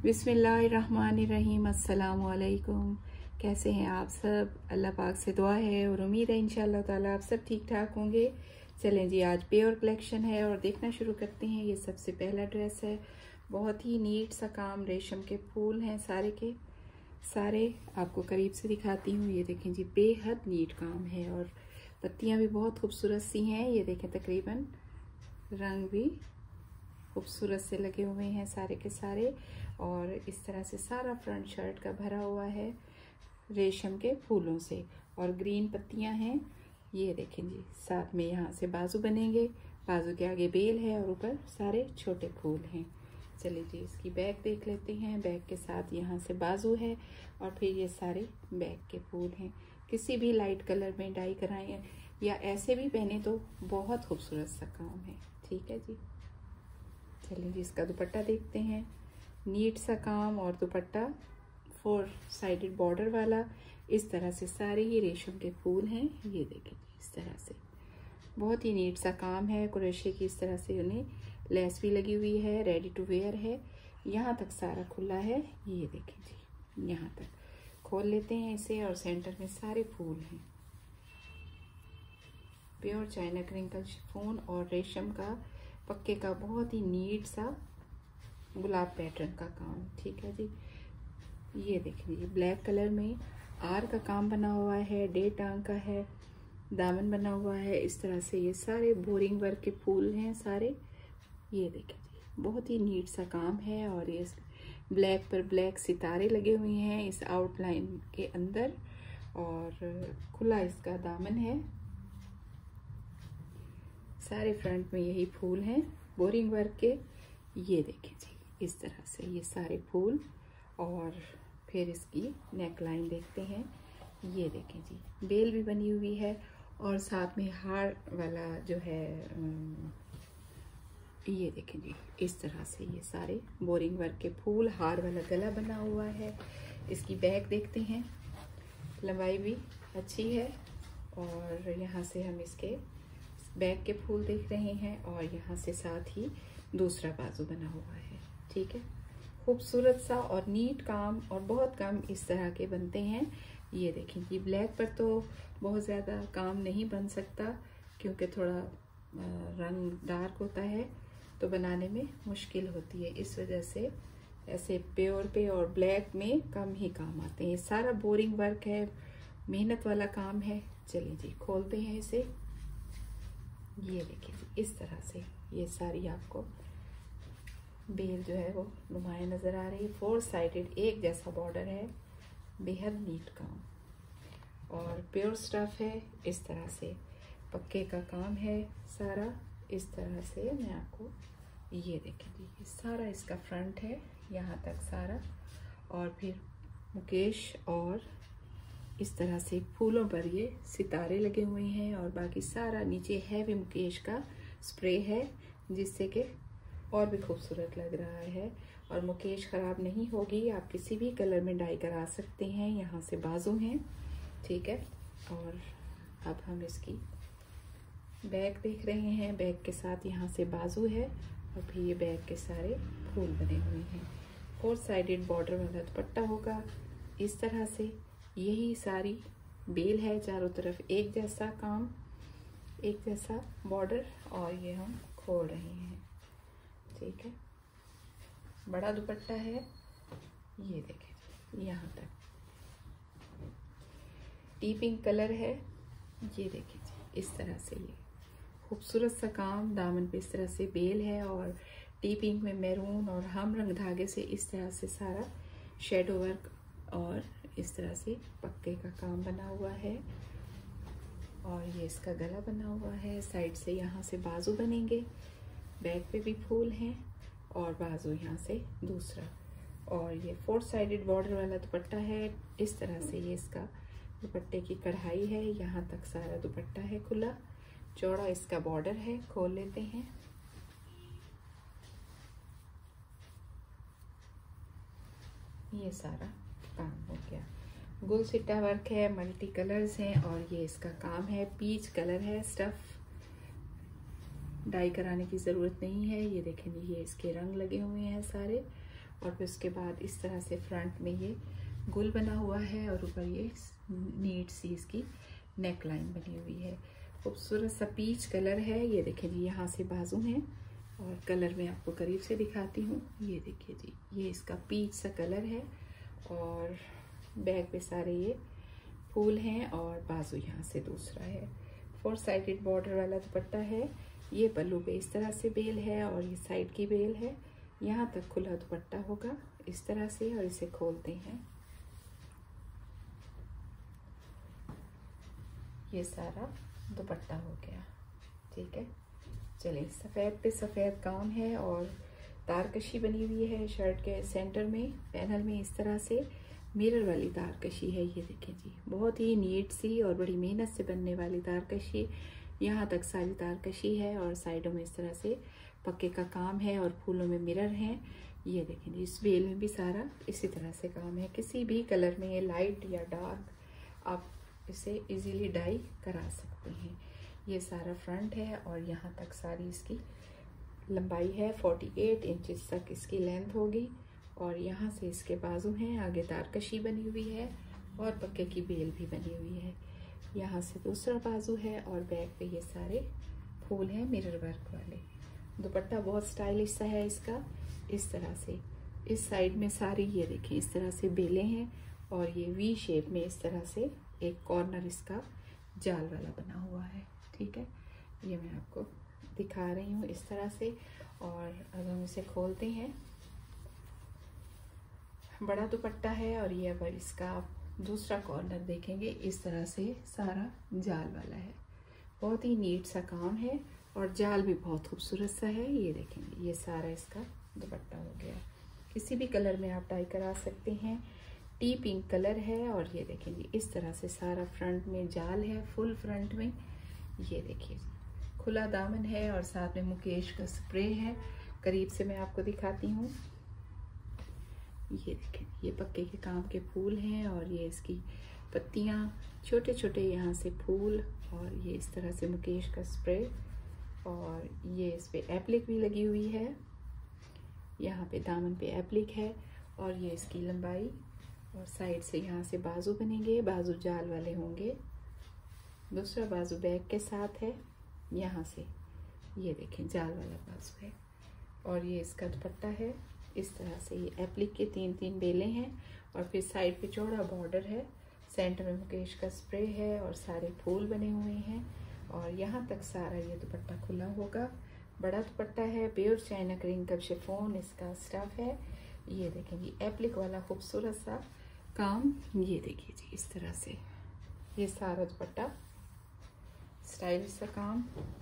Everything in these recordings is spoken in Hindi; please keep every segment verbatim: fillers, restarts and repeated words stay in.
बिस्मिल्लाहिर्रहमानिर्रहीम। अस्सलाम वालेकुम। कैसे हैं आप सब? अल्लाह पाक से दुआ है और उम्मीद है इंशाअल्लाह ताला आप सब ठीक ठाक होंगे। चलें जी, आज प्योर कलेक्शन है और देखना शुरू करते हैं। ये सबसे पहला ड्रेस है, बहुत ही नीट सा काम, रेशम के फूल हैं सारे के सारे। आपको करीब से दिखाती हूँ। ये देखें जी, बेहद नीट काम है और पत्तियाँ भी बहुत खूबसूरत सी हैं। ये देखें, तकरीबन रंग भी खूबसूरत से लगे हुए हैं सारे के सारे। और इस तरह से सारा फ्रंट शर्ट का भरा हुआ है रेशम के फूलों से और ग्रीन पत्तियां हैं। ये देखें जी, साथ में यहाँ से बाजू बनेंगे, बाजू के आगे बेल है और ऊपर सारे छोटे फूल हैं। चलिए जी, इसकी बैक देख लेते हैं। बैक के साथ यहाँ से बाजू है और फिर ये सारे बैक के फूल हैं। किसी भी लाइट कलर में डाई कराएं या ऐसे भी पहने तो बहुत खूबसूरत सा काम है। ठीक है जी, चलिए जी, इसका दुपट्टा देखते हैं। नीट सा काम और दुपट्टा फोर साइडेड बॉर्डर वाला। इस तरह से सारे ही रेशम के फूल हैं। ये देखें, इस तरह से बहुत ही नीट सा काम है। कुरेशी की इस तरह से उन्हें लेस भी लगी हुई है, रेडी टू वेयर है। यहाँ तक सारा खुला है। ये देखें जी, यहाँ तक खोल लेते हैं इसे और सेंटर में सारे फूल हैं। प्योर चाइना क्रिंकल शिफॉन और रेशम का पक्के का बहुत ही नीट सा गुलाब पैटर्न का काम। ठीक है जी, ये देखिए जी, ब्लैक कलर में आर का काम बना हुआ है, डे टांग का है, दामन बना हुआ है। इस तरह से ये सारे बोरिंग वर्क के फूल हैं सारे। ये देखिए जी, बहुत ही नीट सा काम है और ये ब्लैक पर ब्लैक सितारे लगे हुए हैं इस आउटलाइन के अंदर और खुला इसका दामन है। सारे फ्रंट में यही फूल हैं बोरिंग वर्क के। ये देखें जी, इस तरह से ये सारे फूल और फिर इसकी नेक लाइन देखते हैं। ये देखें जी, बेल भी बनी हुई है और साथ में हार वाला जो है, ये देखें जी, इस तरह से ये सारे बोरिंग वर्क के फूल, हार वाला गला बना हुआ है। इसकी बैक देखते हैं, लंबाई भी अच्छी है और यहाँ से हम इसके बैक के फूल देख रहे हैं और यहाँ से साथ ही दूसरा बाजू बना हुआ है। ठीक है, खूबसूरत सा और नीट काम और बहुत कम इस तरह के बनते हैं। ये देखें जी, ब्लैक पर तो बहुत ज़्यादा काम नहीं बन सकता क्योंकि थोड़ा रंग डार्क होता है तो बनाने में मुश्किल होती है। इस वजह से ऐसे प्योर पे और ब्लैक में कम ही काम आते हैं। सारा बोरिंग वर्क है, मेहनत वाला काम है। चलिए जी, खोलते हैं इसे। ये देखिए जी, इस तरह से ये सारी आपको बेल जो है वो नुमाया नज़र आ रही है। फोर साइडेड एक जैसा बॉर्डर है, बेहद नीट काम और प्योर स्टफ है। इस तरह से पक्के का काम है सारा। इस तरह से मैं आपको, ये देखें जी, ये सारा इसका फ्रंट है यहाँ तक सारा और फिर मुकेश और इस तरह से फूलों पर ये सितारे लगे हुए हैं और बाकी सारा नीचे है भी मुकेश का स्प्रे है जिससे कि और भी खूबसूरत लग रहा है। और मुकेश ख़राब नहीं होगी, आप किसी भी कलर में डाई करा सकते हैं। यहाँ से बाजू हैं। ठीक है, और अब हम इसकी बैक देख रहे हैं। बैक के साथ यहाँ से बाजू है और फिर ये बैक के सारे फूल बने हुए हैं। फोर साइडेड बॉर्डर वाला दुपट्टा होगा इस तरह से। यही सारी बेल है, चारों तरफ एक जैसा काम, एक जैसा बॉर्डर और ये हम खोल रहे हैं। ठीक है, बड़ा दुपट्टा है। ये देखें, यहाँ तक टी पिंक कलर है। ये देखें जी, इस तरह से ये खूबसूरत सा काम। दामन पे इस तरह से बेल है और टी पिंक में मैरून और हम रंग धागे से इस तरह से सारा शेडो वर्क और इस तरह से पक्के का काम बना हुआ है और ये इसका गला बना हुआ है। साइड से यहाँ से बाजू बनेंगे, बैक पे भी फूल हैं और बाजू यहाँ से दूसरा। और ये फोर साइडेड बॉर्डर वाला दुपट्टा है। इस तरह से ये इसका दुपट्टे की कढ़ाई है। यहाँ तक सारा दुपट्टा है खुला, चौड़ा इसका बॉर्डर है। खोल लेते हैं। ये सारा काम हो गया। गुल सिट्टा वर्क है, मल्टी कलर्स हैं और ये इसका काम है। पीच कलर है, स्टफ डाई कराने की ज़रूरत नहीं है। ये देखें, ये इसके रंग लगे हुए हैं सारे और फिर उसके बाद इस तरह से फ्रंट में ये गुल बना हुआ है और ऊपर ये नीट सी इसकी नेक लाइन बनी हुई है। खूबसूरत सा पीच कलर है। ये देखिए जी, यहाँ से बाजू हैं और कलर मैं आपको करीब से दिखाती हूँ। ये देखिए जी, ये इसका पीच सा कलर है और बैक पे सारे ये फूल हैं और बाजू यहाँ से दूसरा है। फोर साइडेड बॉर्डर वाला दुपट्टा है। ये पल्लू पे इस तरह से बेल है और ये साइड की बेल है। यहाँ तक खुला दुपट्टा होगा इस तरह से और इसे खोलते हैं। ये सारा दुपट्टा हो गया, ठीक है। चलिए, सफ़ेद पे सफ़ेद काम है और तारकशी बनी हुई है शर्ट के सेंटर में। पैनल में इस तरह से मिरर वाली तारकशी है। ये देखिए जी, बहुत ही नीट सी और बड़ी मेहनत से बनने वाली तारकशी। यहाँ तक सारी तारकशी है और साइडों में इस तरह से पक्के का काम है और फूलों में मिरर हैं। ये देखें जी, इस बेल में भी सारा इसी तरह से काम है। किसी भी कलर में, ये लाइट या डार्क, आप इसे इजीली डाई करा सकते हैं। ये सारा फ्रंट है और यहाँ तक सारी इसकी लंबाई है। अड़तालीस इंचेस तक इसकी लेंथ होगी और यहाँ से इसके बाजू हैं। आगे तारकशी बनी हुई है और पक्के की बेल भी बनी हुई है। यहाँ से दूसरा बाजू है और बैक पे ये सारे फूल हैं मिरर वर्क वाले। दुपट्टा बहुत स्टाइलिश सा है इसका। इस तरह से इस साइड में सारी ये देखिए इस तरह से बेलें हैं और ये वी शेप में इस तरह से एक कॉर्नर इसका जाल वाला बना हुआ है, ठीक है। ये मैं आपको दिखा रही हूँ इस तरह से। और अब हम इसे खोलते हैं। बड़ा दुपट्टा है और ये अब इसका दूसरा कॉर्नर देखेंगे, इस तरह से सारा जाल वाला है। बहुत ही नीट सा काम है और जाल भी बहुत खूबसूरत सा है। ये देखेंगे, ये सारा इसका दुपट्टा हो गया। किसी भी कलर में आप डाई करा सकते हैं। टी पिंक कलर है और ये देखेंगे इस तरह से सारा फ्रंट में जाल है, फुल फ्रंट में। ये देखिए, खुला दामन है और साथ में मुकेश का स्प्रे है। करीब से मैं आपको दिखाती हूँ। ये देखें, ये पक्के के काम के फूल हैं और ये इसकी पत्तियाँ, छोटे छोटे यहाँ से फूल और ये इस तरह से मुकेश का स्प्रे और ये इस पे एप्लिक भी लगी हुई है। यहाँ पे दामन पे एप्लिक है और ये इसकी लंबाई और साइड से यहाँ से बाजू बनेंगे, बाजू जाल वाले होंगे। दूसरा बाजू बैक के साथ है। यहाँ से ये देखें जाल वाला बाजू है और ये इसका दुपट्टा है। इस तरह से ये एप्लिक के तीन तीन बेलें हैं और फिर साइड पे चौड़ा बॉर्डर है। सेंटर में मुकेश का स्प्रे है और सारे फूल बने हुए हैं और यहाँ तक सारा ये दुपट्टा खुला होगा। बड़ा दुपट्टा है, प्योर चाइना क्रिंकल शिफॉन इसका स्टफ है। ये देखेंगे एप्लिक वाला खूबसूरत सा काम। ये देखिए जी, इस तरह से ये सारा दुपट्टा स्टाइलिश सा काम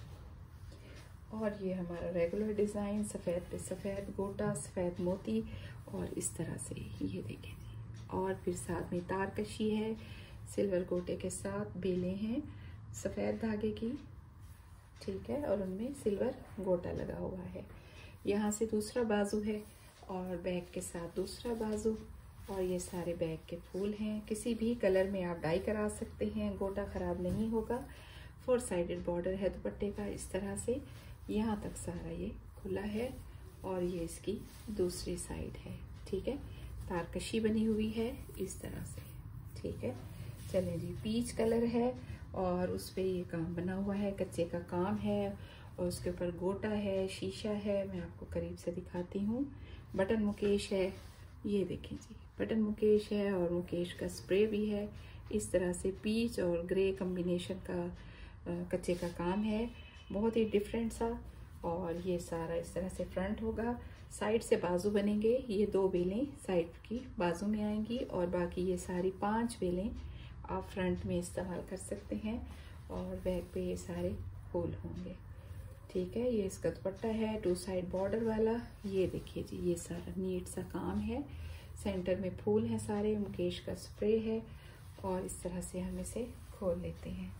और ये हमारा रेगुलर डिज़ाइन, सफ़ेद पे सफ़ेद गोटा, सफ़ेद मोती और इस तरह से ये देखें जी। और फिर साथ में तारकशी है, सिल्वर गोटे के साथ बेलें हैं सफ़ेद धागे की, ठीक है, और उनमें सिल्वर गोटा लगा हुआ है। यहाँ से दूसरा बाजू है और बैक के साथ दूसरा बाजू और ये सारे बैक के फूल हैं। किसी भी कलर में आप डाई करा सकते हैं, गोटा ख़राब नहीं होगा। फोर साइडेड बॉर्डर है दुपट्टे का इस तरह से। यहाँ तक सारा ये खुला है और ये इसकी दूसरी साइड है, ठीक है। तारकशी बनी हुई है इस तरह से, ठीक है। चलें जी, पीच कलर है और उस पे ये काम बना हुआ है, कच्चे का काम है और उसके ऊपर गोटा है, शीशा है। मैं आपको करीब से दिखाती हूँ। बटन मुकेश है, ये देखें जी, बटन मुकेश है और मुकेश का स्प्रे भी है। इस तरह से पीच और ग्रे कम्बिनेशन का कच्चे का काम है, बहुत ही डिफरेंट सा। और ये सारा इस तरह से फ्रंट होगा, साइड से बाजू बनेंगे। ये दो बेलें साइड की बाजू में आएंगी और बाकी ये सारी पांच बेलें आप फ्रंट में इस्तेमाल कर सकते हैं और बैक पे ये सारे फूल होंगे, ठीक है। ये इसका दुपट्टा है टू साइड बॉर्डर वाला। ये देखिए जी, ये सारा नीट सा काम है। सेंटर में फूल हैं सारे, मुकेश का स्प्रे है और इस तरह से हम इसे खोल लेते हैं।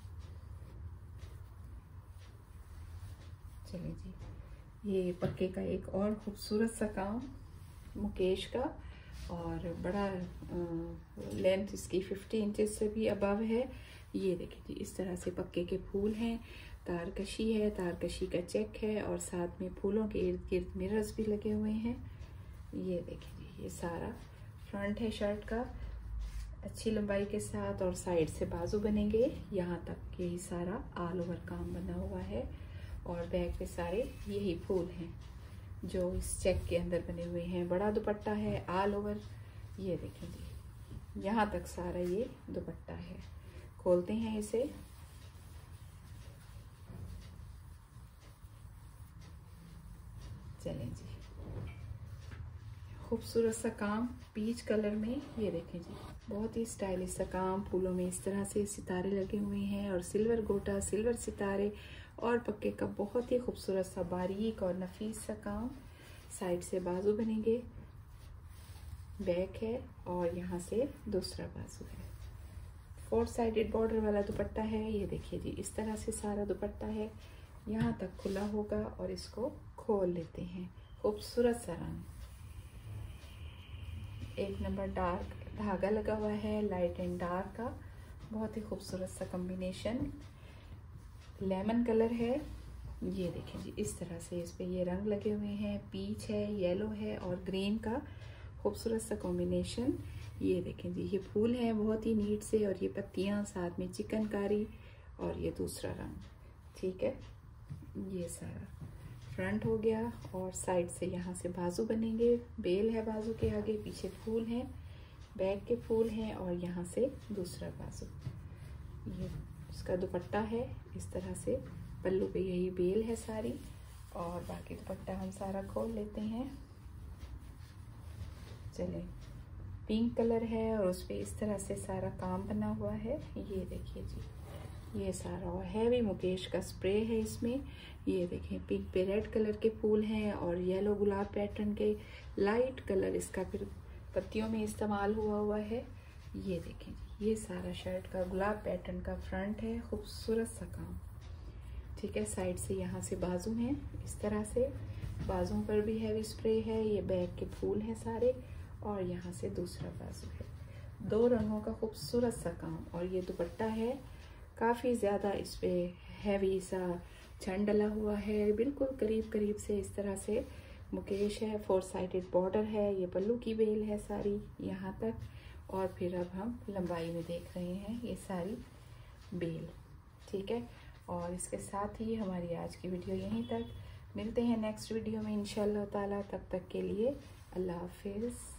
चलिए जी, ये पक्के का एक और खूबसूरत सा काम मुकेश का और बड़ा लेंथ इसकी फिफ्टी इंचेस से भी अबव है। ये देखिए जी, इस तरह से पक्के के फूल हैं, तारकशी है, तारकशी का चेक है और साथ में फूलों के इर्द गिर्द मिरर्स भी लगे हुए हैं। ये देखिए जी, ये सारा फ्रंट है शर्ट का अच्छी लंबाई के साथ, और साइड से बाजू बनेंगे यहाँ तक। यही सारा ऑल ओवर काम बना हुआ है, और बैक पे सारे यही फूल हैं जो इस चेक के अंदर बने हुए हैं। बड़ा दुपट्टा है ऑल ओवर, ये देखें जी, यहाँ तक सारा ये दुपट्टा है। खोलते हैं इसे। चलें जी, खूबसूरत सा काम पीच कलर में, ये देखें जी, बहुत ही स्टाइलिश सा काम। फूलों में इस तरह से सितारे लगे हुए हैं, और सिल्वर गोटा, सिल्वर सितारे और पक्के का बहुत ही खूबसूरत सा बारीक और नफीस सा काम। साइड से बाजू बनेंगे, बैक है, और यहाँ से दूसरा बाजू है। फोर साइडेड बॉर्डर वाला दुपट्टा है। ये देखिए जी, इस तरह से सारा दुपट्टा है, यहाँ तक खुला होगा, और इसको खोल लेते हैं। खूबसूरत सा रंग, एक नंबर डार्क धागा लगा हुआ है, लाइट एंड डार्क का बहुत ही खूबसूरत सा कॉम्बिनेशन। लेमन कलर है, ये देखें जी, इस तरह से इस पे ये रंग लगे हुए हैं। पीच है, येलो है, और ग्रीन का खूबसूरत सा कॉम्बिनेशन। ये देखें जी, ये फूल है बहुत ही नीट से, और ये पत्तियां साथ में चिकनकारी, और ये दूसरा रंग। ठीक है, ये सारा फ्रंट हो गया, और साइड से यहाँ से बाजू बनेंगे। बेल है बाजू के आगे, पीछे फूल हैं, बैक के फूल हैं, और यहाँ से दूसरा बाजू। ये इसका दुपट्टा है इस तरह से, पल्लू पे यही बेल है सारी, और बाकी दुपट्टा हम सारा खोल लेते हैं। चलें, पिंक कलर है, और उस पे इस तरह से सारा काम बना हुआ है। ये देखिए जी, ये सारा और हैवी मुकेश का स्प्रे है इसमें। ये देखें, पिंक पे रेड कलर के फूल हैं, और येलो गुलाब पैटर्न के लाइट कलर इसका फिर पत्तियों में इस्तेमाल हुआ हुआ है। ये देखें, ये सारा शर्ट का गुलाब पैटर्न का फ्रंट है, खूबसूरत सा काम। ठीक है, साइड से यहाँ से बाजू हैं इस तरह से, बाजू पर भी हैवी स्प्रे है। ये बैक के फूल हैं सारे, और यहाँ से दूसरा बाजू है। दो रंगों का खूबसूरत सा काम, और ये दुपट्टा है काफ़ी ज़्यादा इस पे हैवी सा छन डला हुआ है, बिल्कुल करीब करीब से इस तरह से मुकेश है। फोर साइडेड बॉर्डर है, ये पल्लू की बेल है सारी यहाँ तक, और फिर अब हम लंबाई में देख रहे हैं ये सारी बेल। ठीक है, और इसके साथ ही हमारी आज की वीडियो यहीं तक। मिलते हैं नेक्स्ट वीडियो में इंशाल्लाह ताला, तब तक के लिए अल्लाह हाफिज़।